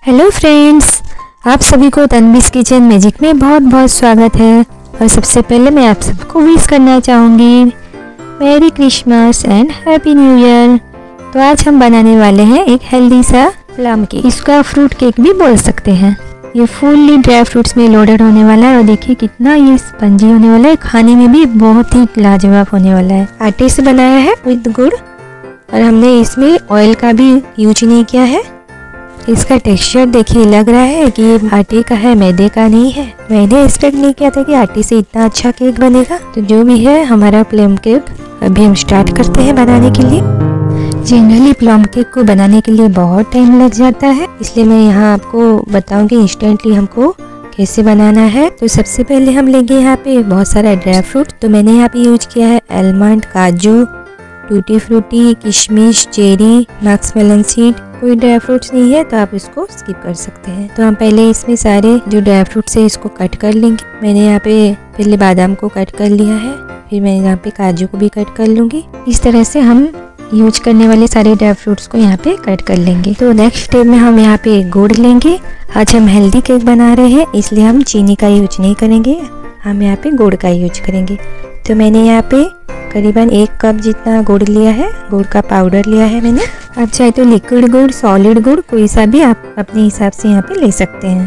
Hello friends, आप सभी को तन्वीज़ किचन मैजिक में बहुत बहुत स्वागत है। और सबसे पहले मैं आप सबको विश करना चाहूँगी merry Christmas and happy new year. तो आज हम बनाने वाले हैं एक हेल्दी सा प्लम केक। इसका फ्रूट केक भी बोल सकते हैं। ये फुल्ली ड्राई फ्रूट्स में लोडेड होने वाला है और देखिए कितना ये स्पंजी होने वाला है। खाने में भी बहुत ही लाजवाब होने वाला है। आटे से बनाया है विद गुड़ और हमने इसमें ऑयल का भी यूज नहीं किया है। इसका टेक्सचर देखिए, लग रहा है कि ये आटे का है, मैदे का नहीं है। मैंने एक्सपेक्ट नहीं किया था कि आटे से इतना अच्छा केक बनेगा। तो जो भी है हमारा प्लम केक अभी हम स्टार्ट करते हैं बनाने के लिए। जनरली प्लम केक को बनाने के लिए बहुत टाइम लग जाता है, इसलिए मैं यहाँ आपको बताऊंगी इंस्टेंटली हमको कैसे बनाना है। तो सबसे पहले हम लेंगे यहाँ पे बहुत सारा ड्राई फ्रूट। तो मैंने यहाँ पे यूज किया है आलमंड, काजू, टूटी फ्रूटी, किशमिश, चेरी, मस्कमेलन सीड। कोई ड्राई फ्रूट्स नहीं है तो आप इसको स्किप कर सकते हैं। तो हम पहले इसमें सारे जो ड्राई फ्रूट्स है इसको कट कर लेंगे। मैंने यहाँ पे पहले बादाम को कट कर लिया है, फिर मैं यहाँ पे काजू को भी कट कर लूँगी। इस तरह से हम यूज करने वाले सारे ड्राई फ्रूट्स को यहाँ पे कट कर लेंगे। तो नेक्स्ट स्टेप में हम यहाँ पे गुड़ लेंगे। आज हम हेल्दी केक बना रहे हैं, इसलिए हम चीनी का यूज नहीं करेंगे, हम यहाँ पे गुड़ का यूज करेंगे। तो मैंने यहाँ पे करीबन 1 कप जितना गुड़ लिया है, गुड़ का पाउडर लिया है मैंने। आप चाहे तो लिक्विड गुड़, सॉलिड गुड़, कोई सा भी आप अपने हिसाब से यहाँ पे ले सकते हैं।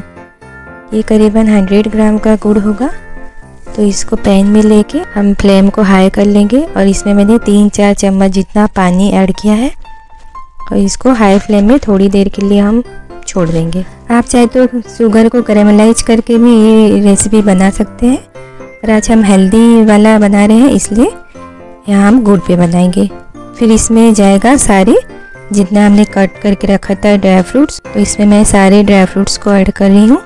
ये करीबन 100 ग्राम का गुड़ होगा। तो इसको पैन में लेके हम फ्लेम को हाई कर लेंगे और इसमें मैंने 3-4 चम्मच जितना पानी ऐड किया है और इसको हाई फ्लेम में थोड़ी देर के लिए हम छोड़ देंगे। आप चाहे तो शुगर को कैरेमलाइज करके भी ये रेसिपी बना सकते हैं, पर आज हम हेल्दी वाला बना रहे हैं इसलिए यहाँ हम गुड़ पे बनाएंगे। फिर इसमें जाएगा सारे जितना हमने कट करके रखा था ड्राई फ्रूट्स। तो इसमें मैं सारे ड्राई फ्रूट्स को ऐड कर रही हूँ।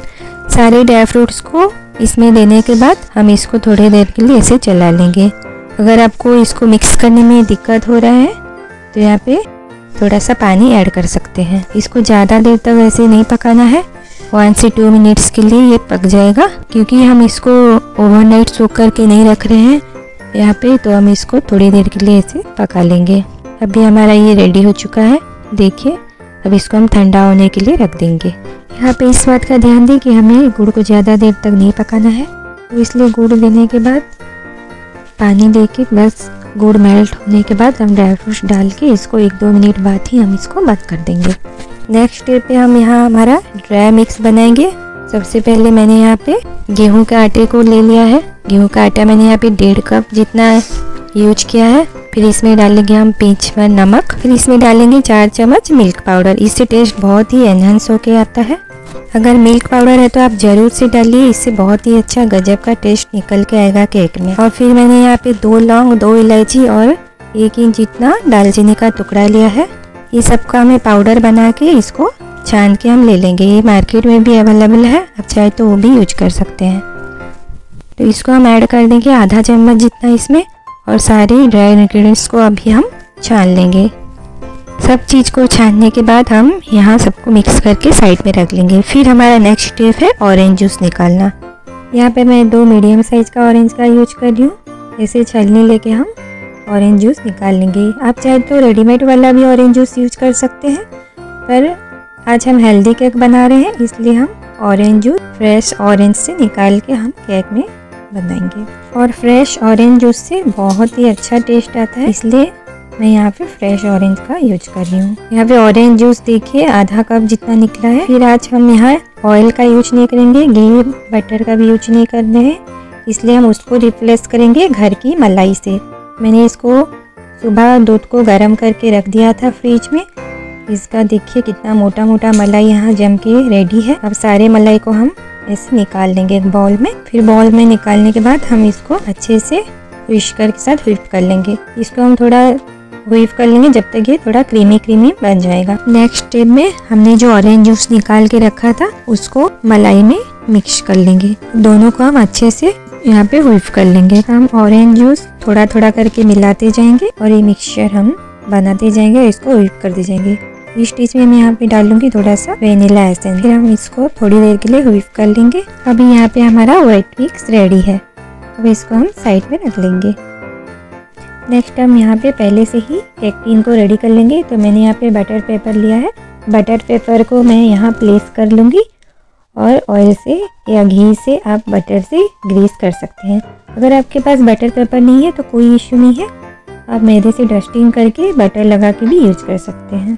सारे ड्राई फ्रूट्स को इसमें देने के बाद हम इसको थोड़ी देर के लिए ऐसे चला लेंगे। अगर आपको इसको मिक्स करने में दिक्कत हो रहा है तो यहाँ पे थोड़ा सा पानी ऐड कर सकते हैं। इसको ज़्यादा देर तक ऐसे नहीं पकाना है, 1 से 2 मिनट्स के लिए ये पक जाएगा। क्योंकि हम इसको ओवरनाइट सोक करके नहीं रख रहे हैं यहाँ पे, तो हम इसको थोड़ी देर के लिए ऐसे पका लेंगे। अभी हमारा ये रेडी हो चुका है, देखिए। अब इसको हम ठंडा होने के लिए रख देंगे। यहाँ पे इस बात का ध्यान दें कि हमें गुड़ को ज़्यादा देर तक नहीं पकाना है, तो इसलिए गुड़ देने के बाद पानी देके बस गुड़ मेल्ट होने के बाद हम ड्राई फ्रूट्स डाल के इसको 1-2 मिनट बाद ही हम इसको बंद कर देंगे। नेक्स्ट स्टेप पे हम यहाँ हमारा ड्राई मिक्स बनाएंगे। सबसे पहले मैंने यहाँ पे गेहूं के आटे को ले लिया है। गेहूं का आटा मैंने यहाँ पे 1.5 कप जितना यूज किया है। फिर इसमें डालेंगे हम पिंच भर नमक। फिर इसमें डालेंगे 4 चम्मच मिल्क पाउडर। इससे टेस्ट बहुत ही एनहांस होके आता है। अगर मिल्क पाउडर है तो आप जरूर से डालिए, इससे बहुत ही अच्छा गजब का टेस्ट निकल के आएगा केक में। और फिर मैंने यहाँ पे 2 लौंग, 2 इलायची और 1 इंच जितना दालचीनी का टुकड़ा लिया है। ये सबका हमें पाउडर बना के इसको छान के हम ले लेंगे। ये मार्केट में भी अवेलेबल है, आप चाहे तो वो भी यूज कर सकते हैं। तो इसको हम ऐड कर देंगे आधा चम्मच जितना इसमें और सारे ड्राई इंग्रेडिएंट्स को अभी हम छान लेंगे। सब चीज़ को छानने के बाद हम यहाँ सबको मिक्स करके साइड में रख लेंगे। फिर हमारा नेक्स्ट स्टेप है ऑरेंज जूस निकालना। यहाँ पे मैं 2 मीडियम साइज का ऑरेंज का यूज कर रही हूँ। ऐसे छलनी लेके हम ऑरेंज जूस निकाल लेंगे। आप चाहे तो रेडीमेड वाला भी ऑरेंज जूस यूज कर सकते हैं, पर आज हम हेल्दी केक बना रहे हैं इसलिए हम ऑरेंज जूस फ्रेश ऑरेंज से निकाल के हम केक में बनाएंगे। और फ्रेश ऑरेंज जूस से बहुत ही अच्छा टेस्ट आता है, इसलिए मैं यहाँ पे फ्रेश ऑरेंज का यूज कर रही हूँ। यहाँ पे ऑरेंज जूस देखिए आधा कप जितना निकला है। फिर आज हम यहाँ ऑयल का यूज नहीं करेंगे, घी बटर का भी यूज नहीं करने हैं, इसलिए हम उसको रिप्लेस करेंगे घर की मलाई से। मैंने इसको सुबह दूध को गर्म करके रख दिया था फ्रिज में। इसका देखिए कितना मोटा मोटा मलाई यहाँ जम के रेडी है। अब सारे मलाई को हम ऐसे निकाल लेंगे एक बाउल में। फिर बाउल में निकालने के बाद हम इसको अच्छे से विस्कर के साथ व्हिप कर लेंगे। इसको हम थोड़ा व्हिप कर लेंगे जब तक ये थोड़ा क्रीमी क्रीमी बन जाएगा। नेक्स्ट स्टेप में हमने जो ऑरेंज जूस निकाल के रखा था उसको मलाई में मिक्स कर लेंगे। दोनों को हम अच्छे से यहाँ पे व्हिप कर लेंगे। हम ऑरेंज जूस थोड़ा थोड़ा करके मिलाते जाएंगे और ये मिक्सचर हम बनाते जाएंगे और इसको व्हिप करते जाएंगे। इस स्टेज में मैं यहाँ पे डालूंगी थोड़ा सा वेनिला एसेंस। फिर हम इसको थोड़ी देर के लिए व्हिप कर लेंगे। अभी यहाँ पे हमारा व्हाइट मिक्स रेडी है। अब इसको हम साइड में रख लेंगे। नेक्स्ट हम यहाँ पे पहले से ही केक टिन को रेडी कर लेंगे। तो मैंने यहाँ पे बटर पेपर लिया है बटर पेपर को मैं यहाँ प्लेस कर लूँगी और ऑयल से या घी से आप बटर से ग्रीस कर सकते हैं। अगर आपके पास बटर पेपर नहीं है तो कोई इश्यू नहीं है, आप मैदे से डस्टिंग करके बटर लगा के भी यूज कर सकते हैं।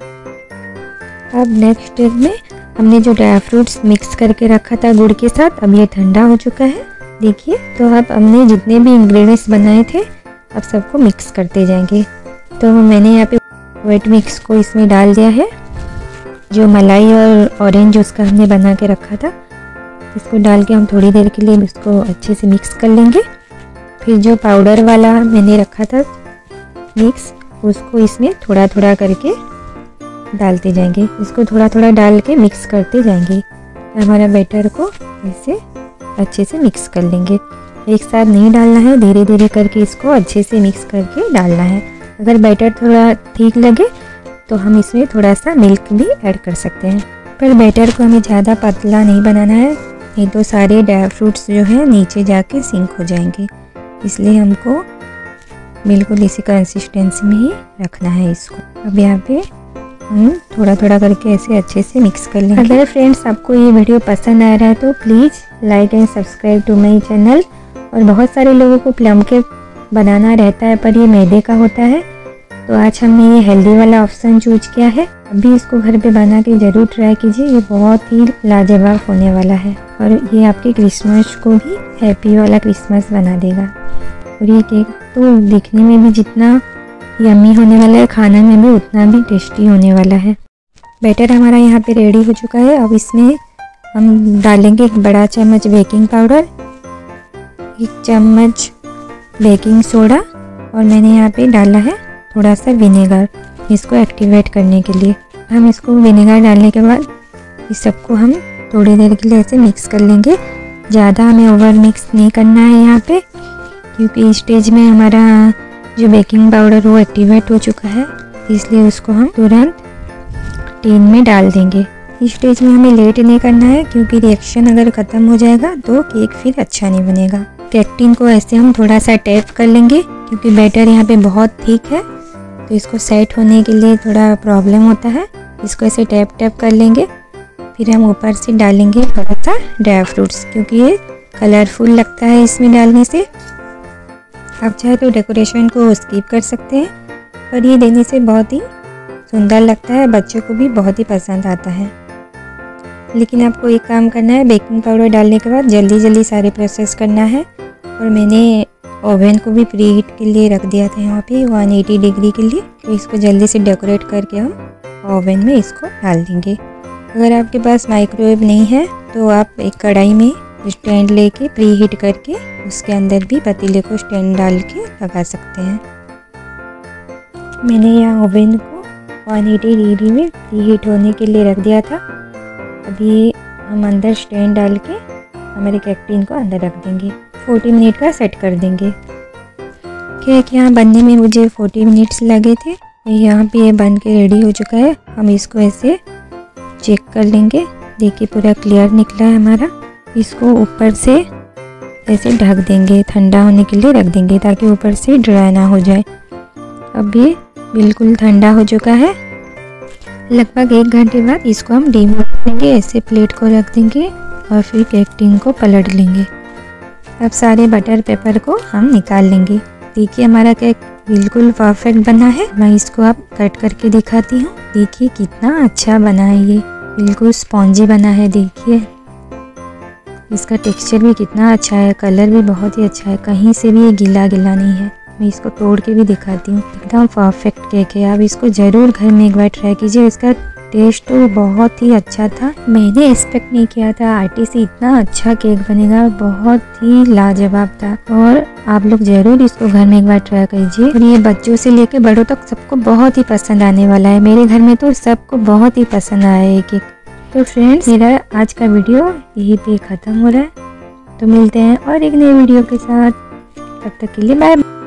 अब नेक्स्ट स्टेप में हमने जो ड्राई फ्रूट्स मिक्स करके रखा था गुड़ के साथ, अब ये ठंडा हो चुका है। देखिए, तो अब हमने जितने भी इंग्रेडिएंट्स बनाए थे अब सबको मिक्स करते जाएंगे। तो मैंने यहाँ पे वेट मिक्स को इसमें डाल दिया है, जो मलाई और ऑरेंज जूस का हमने बना के रखा था, इसको डाल के हम थोड़ी देर के लिए इसको अच्छे से मिक्स कर लेंगे। फिर जो पाउडर वाला मैंने रखा था मिक्स, उसको इसमें थोड़ा थोड़ा करके डालते जाएंगे। इसको थोड़ा थोड़ा डाल के मिक्स करते जाएंगे। हमारा बैटर को ऐसे अच्छे से मिक्स कर लेंगे। एक साथ नहीं डालना है, धीरे धीरे करके इसको अच्छे से मिक्स करके डालना है। अगर बैटर थोड़ा ठीक लगे तो हम इसमें थोड़ा सा मिल्क भी ऐड कर सकते हैं, पर बैटर को हमें ज़्यादा पतला नहीं बनाना है, नहीं तो सारे ड्राई फ्रूट्स जो है नीचे जाके सिंक हो जाएंगे। इसलिए हमको बिल्कुल इसी कंसिस्टेंसी में ही रखना है इसको। अब यहाँ पे हम थोड़ा थोड़ा करके ऐसे अच्छे से मिक्स कर लेंगे। अगर फ्रेंड्स आपको ये वीडियो पसंद आ रहा है तो please like and subscribe to my channel. और बहुत सारे लोगों को प्लम केक बनाना रहता है पर ये मैदे का होता है, तो आज हमने ये हेल्दी वाला ऑप्शन चूज किया है। अभी इसको घर पे बना के ज़रूर ट्राई कीजिए, ये बहुत ही लाजवाब होने वाला है और ये आपके क्रिसमस को भी हैप्पी वाला क्रिसमस बना देगा। और ये केक तो दिखने में भी जितना यम्मी होने वाला है, खाने में भी उतना भी टेस्टी होने वाला है। बैटर हमारा यहाँ पे रेडी हो चुका है। अब इसमें हम डालेंगे 1 बड़ा चम्मच बेकिंग पाउडर, 1 चम्मच बेकिंग सोडा और मैंने यहाँ पे डाला है थोड़ा सा विनेगर, इसको एक्टिवेट करने के लिए। हम इसको विनेगर डालने के बाद इस सबको हम थोड़ी देर के लिए ऐसे मिक्स कर लेंगे। ज़्यादा हमें ओवर मिक्स नहीं करना है यहाँ पे, क्योंकि इस स्टेज में हमारा जो बेकिंग पाउडर वो एक्टिवेट हो चुका है, इसलिए उसको हम तुरंत टीन में डाल देंगे। इस स्टेज में हमें लेट नहीं करना है, क्योंकि रिएक्शन अगर ख़त्म हो जाएगा तो केक फिर अच्छा नहीं बनेगा। केक टीन को ऐसे हम थोड़ा सा टैप कर लेंगे, क्योंकि बैटर यहाँ पे बहुत थिक है तो इसको सेट होने के लिए थोड़ा प्रॉब्लम होता है। इसको ऐसे टैप टैप कर लेंगे। फिर हम ऊपर से डालेंगे थोड़ा सा ड्राई फ्रूट्स, क्योंकि ये कलरफुल लगता है इसमें डालने से। आप चाहे तो डेकोरेशन को स्किप कर सकते हैं, पर ये देने से बहुत ही सुंदर लगता है, बच्चों को भी बहुत ही पसंद आता है। लेकिन आपको एक काम करना है, बेकिंग पाउडर डालने के बाद जल्दी जल्दी सारे प्रोसेस करना है। और मैंने ओवन को भी प्री हीट के लिए रख दिया था यहाँ पे 180 डिग्री के लिए, तो इसको जल्दी से डेकोरेट करके हम ओवन में इसको डाल देंगे। अगर आपके पास माइक्रोवेव नहीं है तो आप एक कढ़ाई में स्टैंड लेके प्री हीट करके उसके अंदर भी पतीले को स्टैंड डाल के लगा सकते हैं। मैंने यहाँ ओवन को 180 डिग्री में प्री हीट होने के लिए रख दिया था। अभी हम अंदर स्टैंड डाल के हमारे केक टिन को अंदर रख देंगे। 40 मिनट का सेट कर देंगे। केक यहाँ बनने में मुझे 40 मिनट्स लगे थे। यहाँ पे ये बन के रेडी हो चुका है। हम इसको ऐसे चेक कर लेंगे। देखिए पूरा क्लियर निकला है हमारा। इसको ऊपर से ऐसे ढक देंगे, ठंडा होने के लिए रख देंगे ताकि ऊपर से ड्राई ना हो जाए। अब ये बिल्कुल ठंडा हो चुका है। लगभग 1 घंटे बाद इसको हम डिमोल्ड करेंगे। ऐसे प्लेट को रख देंगे और फिर केक टिन को पलट लेंगे। अब सारे बटर पेपर को हम निकाल लेंगे। देखिए हमारा केक बिल्कुल परफेक्ट बना है। मैं इसको आप कट करके दिखाती हूँ। देखिए कितना अच्छा बना है, ये बिल्कुल स्पॉन्जी बना है। देखिए इसका टेक्सचर भी कितना अच्छा है, कलर भी बहुत ही अच्छा है, कहीं से भी ये गीला गीला नहीं है। मैं इसको तोड़ के भी दिखाती हूँ। एकदम परफेक्ट केक है। आप इसको ज़रूर घर में एक बार ट्राई कीजिए। इसका टेस्ट तो बहुत ही अच्छा था। मैंने एक्सपेक्ट नहीं किया था आटे से इतना अच्छा केक बनेगा। बहुत ही लाजवाब था और आप लोग ज़रूर इसको घर में एक बार ट्राई कीजिए। और ये बच्चों से लेके बड़ों तक सबको बहुत ही पसंद आने वाला है। मेरे घर में तो सबको बहुत ही पसंद आया है केक। तो फ्रेंड्स मेरा आज का वीडियो यहीं पे ख़त्म हो रहा है। तो मिलते हैं और एक नए वीडियो के साथ। तब तक के लिए बाय।